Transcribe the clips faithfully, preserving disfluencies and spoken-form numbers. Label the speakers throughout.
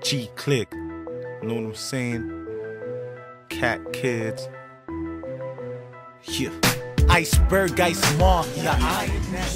Speaker 1: G Click, you know what I'm saying? Cat Kids. Yeah. Isebeurg, Ice Mark, yeah, I.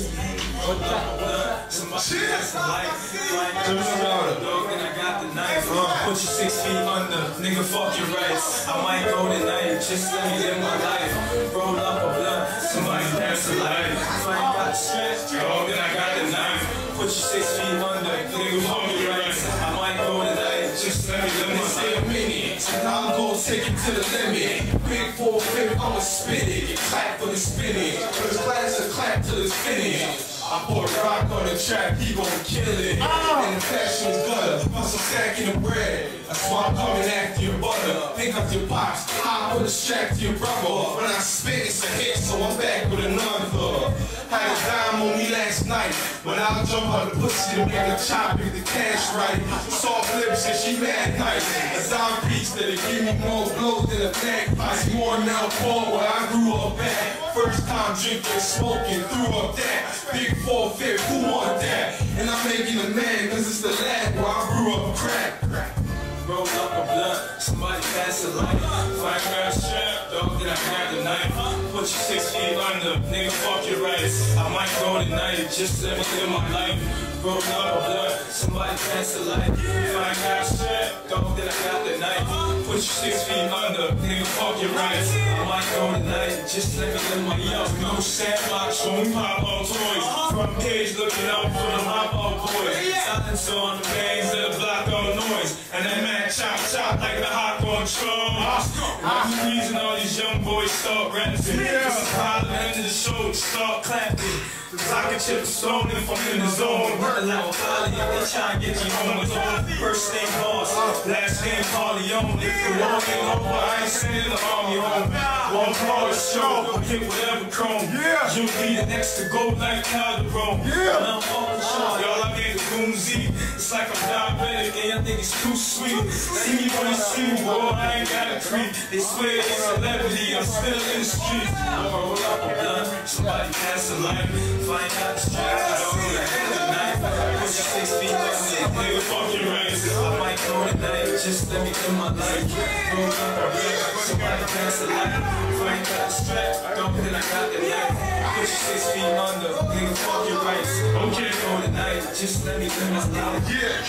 Speaker 2: Put you six feet under, nigga, fuck your rights. I might go tonight, just let me live my life. Roll up a blunt, somebody pass the light. If I ain't got the strength, dog, then I got the knife. Put you six feet under, nigga, fuck your rights. I might go tonight, just let me live my life. And I'm gon' take it to the limit. Big four fifth, I'ma spin it. Clap for the spinning. First class to clap till it's finished. I put a rock on the track, he gon' kill it. Oh. And the fashion's gutter, bust a sack in the bread. That's why I'm coming after your butter. Pick up your pops, hop on the strap to your brother. When I spit, it's a hit, so I'm back with another. Had a dime on me last night, but I'll jump out the pussy to make a chop if the cash right. Soft lips and she mad nice. A dime piece that'll give me more blows than a bagpipe. More now Paul where I grew up at. First time drinking, smoking, threw up that. Big four fifth, who want that? And I'm making a man, cause it's the lab where I grew up crack. Roll up a blunt, somebody pass a light. Five grand strap, dog, then I grab the knife. Put you six feet under, nigga, fuck your rights. I might go tonight, just let me live my life. Roll up a blunt, somebody pass the light. Five grand strap, dog, then I got the knife. Put you six feet under, nigga, fuck your rights. I might go tonight, just let me live my life. No sandbox, showing pop on toys. Front page looking out for them hop out boys. Silence on the bangs that block all noise. And that man chop chop like the hot control. I'm squeezing all these young boys start rapping. This is how the end of the show start clapping. Socket chips stone if I'm in the zone. Running like Polly, they try and get you home alone. First name boss, last name Corleone. If the war ain't over, I ain't sending the army home. One part show, hit whatever chrome. You'll be the next to go like Calderon. And I'm off the show, y'all I made a boom Z. It's like I'm diabetic and y'all think it's too sweet. See me when you see me, boy, I ain't got a creep. They swear it's celebrity, I'm still in the streets. Roll up a blunt, somebody pass a light. If I ain't got the strap, I don't know that I the knife. Put you six feet under, nigga, fuck your rights. I might go tonight, just let me live my life. Roll up a blunt, somebody pass a light. If I ain't got the strap, I don't think I got the knife. Put you six feet under, nigga, fuck your rights. Okay, go tonight, just let me live my life. Yeah.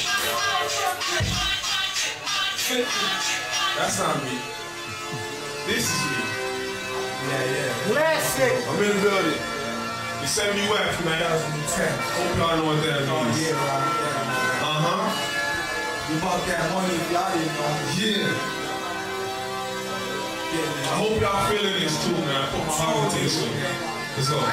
Speaker 2: That's not me. This is me. Yeah, yeah. Classic. I'm in the building. It's M U F, man. Hope y'all know what that means. Yeah, right. Uh-huh. You bought that money if y'all didn't know. Yeah. Yeah. I hope y'all feeling this too, man. I put my heart into this one. Let's go.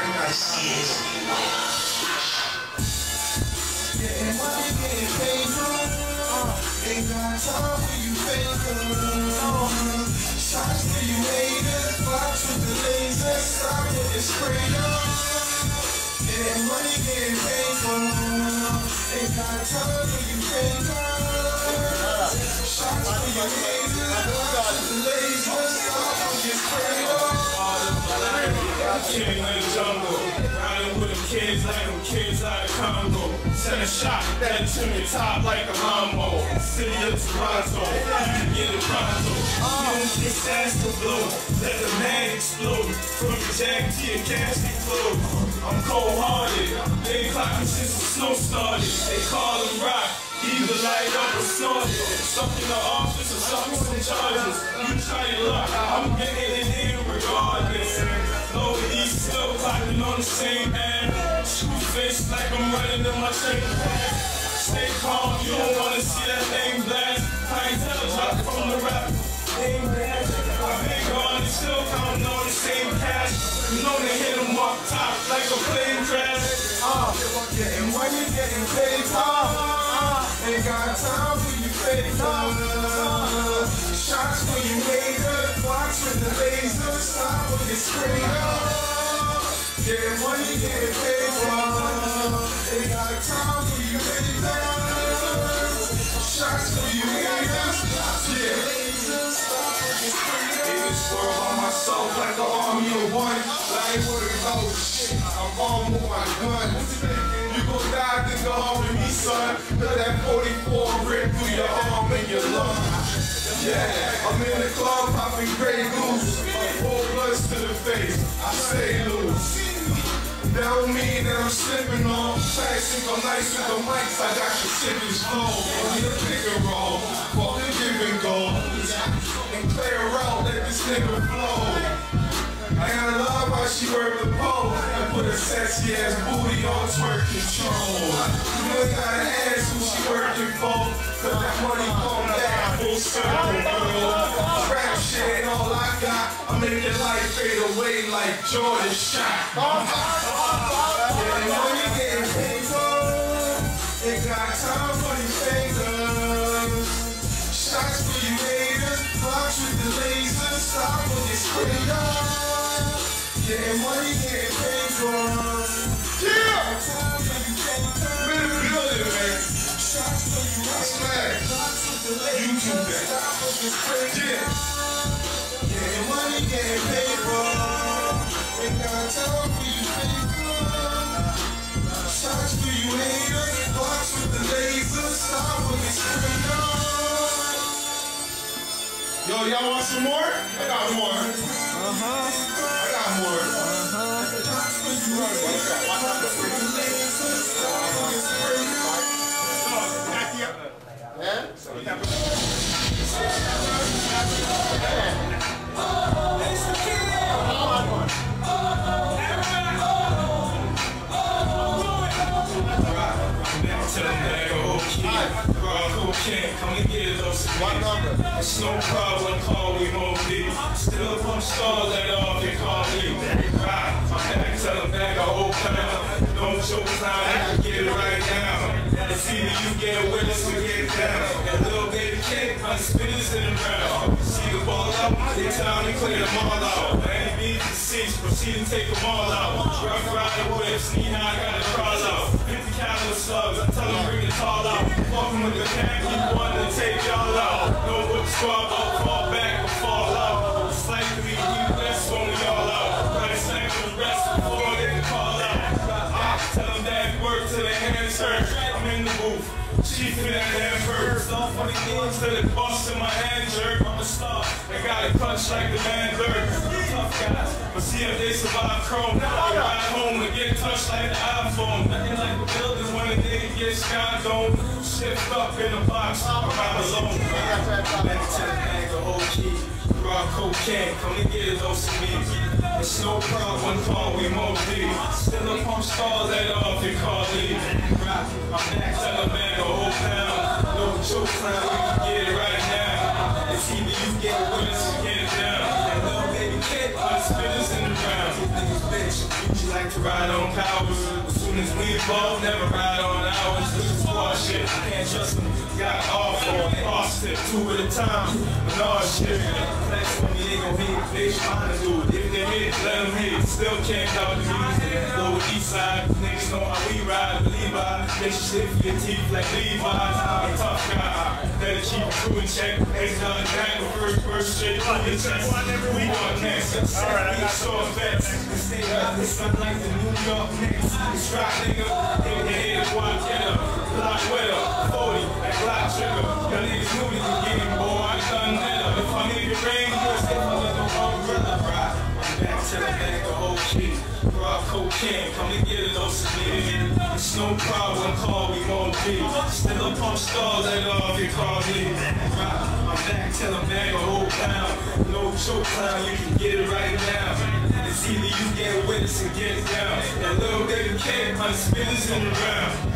Speaker 2: Getting money, getting paid, ain't got time for you fakers. Shots to you haters, box with the laser, stop with the sprayer. Getting money, getting paid for. Ain't got time for you fakers. Shots to you haters, box with the laser, stop with the sprayer. King of the jungle, riding with them kids like them kids out of Congo. Send a shot, that to the top like a Lambo. City of Toronto, you can get it pronto. You don't get ass to blow, let the man explode. From your jack to your casket clothes. I'm cold-hearted, they clocking since the snow started. They call him rock, either light up or snort it. Stuck in the office or stuck with some charges. You try your luck, I'm getting in here regardless. Low East still clocking on the same end. Shoot face like I'm running in my train pass. Stay calm, you don't wanna see that name blast. Clientele drop from the rap. Name blast. I've been gone, they still counting on the same cash. You know they hit them off top like a plane crash. Uh, getting money, getting paid, uh, uh, ain't got time for you fake uh, shots for you haters, box with the laser, stop with the sprayer. Getting money, getting paid, uh, ain't got time for you haters. Shots for you haters, yeah. Niggas world on myself like the army of one. I ain't worried about shit, I'm armed with my gun. You gon' die, nigga, on me, son. Let that forty-four rip through your arm. Yeah, I'm in the club popping Grey Goose. Four bloods to the face, I stay loose. That don't mean that I'm slipping on. Classic, I'm nice with the mics, I got your sipping slow. Only a pick and roll, fuck the give and go. And clear out, let this nigga flow. And I love how she work the pole and put a sexy ass booty on twerk control. You ain't gotta ask who she working for, cause that money come back full circle, girl. Rap shit ain't all I got, I make your life fade away like Jordan shot. Getting money, getting paid for, ain't got time for these fingers. Shots for you haters, blocks with the lasers, stop when you straight up. Getting money, getting paid for. Yeah! I'm in the building, man. I smash. YouTube that. Yeah. Getting money, getting paid for. Ain't got time for you, paper. Shots for you haters, blocks with the laser, stop when it's straight up. Yo, y'all want some more? I got more. Uh-huh. I got more. Uh-huh. Rocaine, come and get those. One number. It's no problem, call me M U F. Still pump stars that off, you call me. Right, I'm back, tell them back a whole pound. Don't show time, I can get it right now. It's either you get a witness or get down. That little baby kid, my spinners in the round. See the ball out, they time to clear them all out. Any beat the seats, proceed and take them all out. Rough rider whips, knee high, gotta crawl out. fifty caliber slugs, I tell them bring the tall out. Walking with the pack, keep wanting to take y'all out. Know what the squad about, fall back or fall out. It's like to be we blessed when we all out. Right smack for the rest before they can call out. I tell them that work till their hands hurt. I'm in the booth, chief in that damn bird. Stuff funny things till it busts in my hand jerk. I'm a star, I got a punch like the man Bird. Tough guys, but see if they survive chrome. I ride home and get touched like the iPhone. Nothing like the buildings when a nigga gets sky dome. Shift up in a box, I'm out alone. Back to the bag of whole key. Rock cocaine, come and get it, those to me. It's no problem, call me M U F. Still a pump stars that off, you call me. Rock, I'm back to the bag of whole pound. No joke clown, we can get it right now. It's either you get it with us or get it down. That little baby kid, all the spinners in the ground. You niggas bitch, you like to ride on powers. As soon as we evolve, never ride on ours. Shit, I can't trust them. Got off on Austin, two at a time. But all shit, that's when me, they gon' hate. They trying to do it. If they hit, let them hit. Still can't doubt the music. Lower east side, niggas know how we ride. Believe I, make shit for your teeth like Levi's. I'm a tough guy. Better keep a crew in check. Ain't done that with first first shit. Put your chest. We want next. Alright, I got short bets. Stay up, it's not like the New York Knicks. It's right, nigga. Hit the head, watch, get up. Block weather, forty, that block trigger. Y'all niggas knew we could get him, boy, I done better. If I need it rain, you'll stay for the umbrella, right? I'm back to the bag of whole key. Rock cocaine, come and get it, those to me. It's no problem, call me M U F. Still a pump stars that off, you call me. Right, I'm back to the bag of whole pound. No joke clown, you can get it right now. It's either you get a witness and get it down. That little baby kid, my spinners in the round.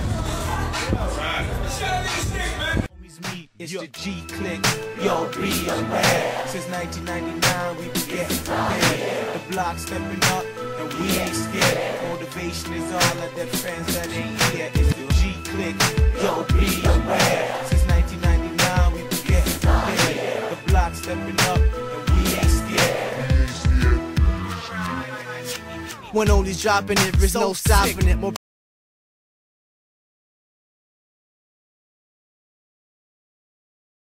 Speaker 1: It's the G click, yo, be a man. Since nineteen ninety-nine, we been getting prepared. The block stepping up, and we ain't scared. Motivation is all of the friends that ain't here. It's the G click, yo, be a man. Since nineteen ninety-nine, we been getting prepared. The block stepping up, and we ain't scared.
Speaker 3: When only's dropping it, there's no stopping it. More